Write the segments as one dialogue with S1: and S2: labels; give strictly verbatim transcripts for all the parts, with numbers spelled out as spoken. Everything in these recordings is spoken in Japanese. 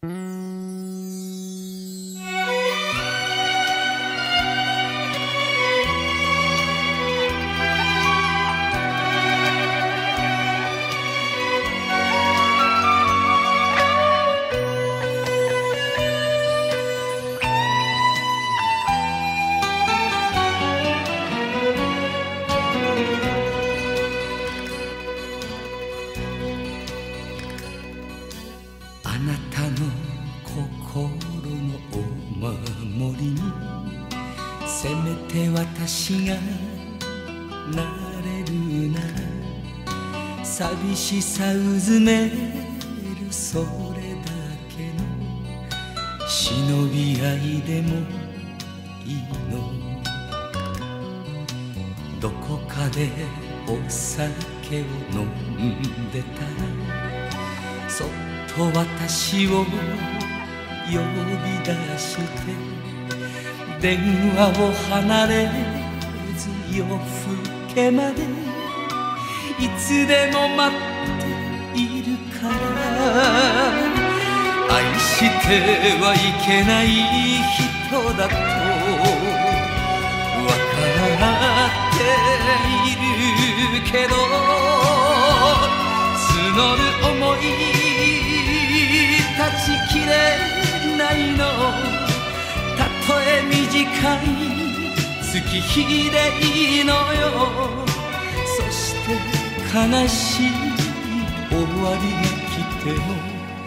S1: あなたの心のお守りにせめて私がなれるなら、寂しさうずめるそれだけの忍び合いでもいいの。どこかでお酒を飲んでたら、そっと私を呼び出して、電話を離れず夜更けまでいつでも待っているから、愛してはいけない人だと分かっているけど、募る想い断ち切れないの。たとえ短い月日でいいのよ。そして悲しい終わりが来ても、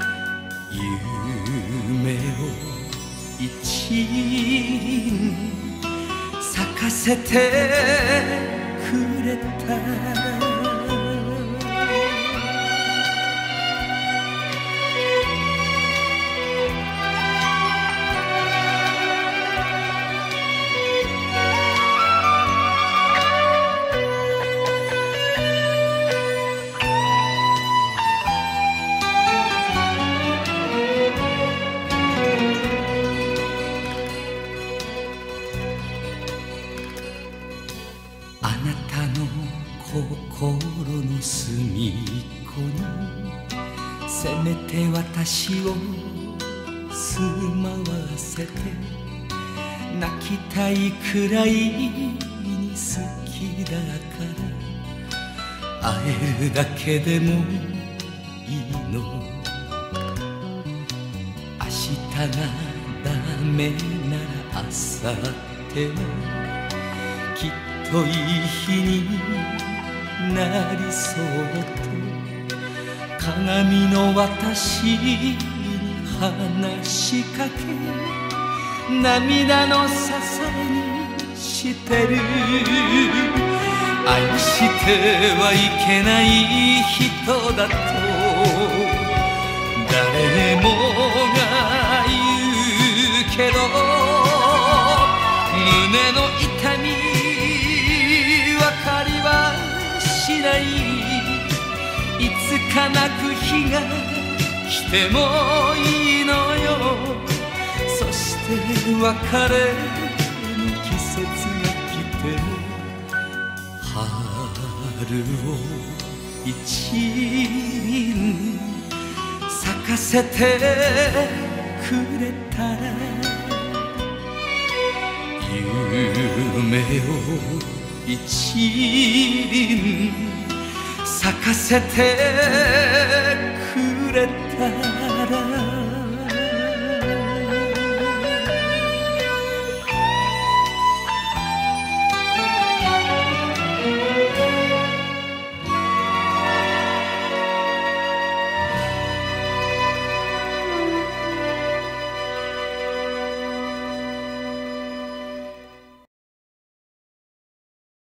S1: 夢を一輪咲かせてくれた。あなたの心の隅っこにせめて私を住まわせて、泣きたいくらいに好きだから会えるだけでもいいの。明日がダメなら明後日はきっといい日になりそうと、鏡の私に話しかけ、涙の支えにしてる。愛してはいけない人だと誰もが言うけど、胸の痛み分かりはしない。いつか泣く日が来てもいいのよ。そして別れの季節が来ても、春を一輪咲かせてくれたら、夢を一輪咲かせてくれたら。